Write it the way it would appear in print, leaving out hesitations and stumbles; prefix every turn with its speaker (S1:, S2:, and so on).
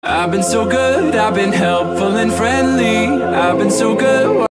S1: I've been so good, I've been helpful and friendly. I've been so good.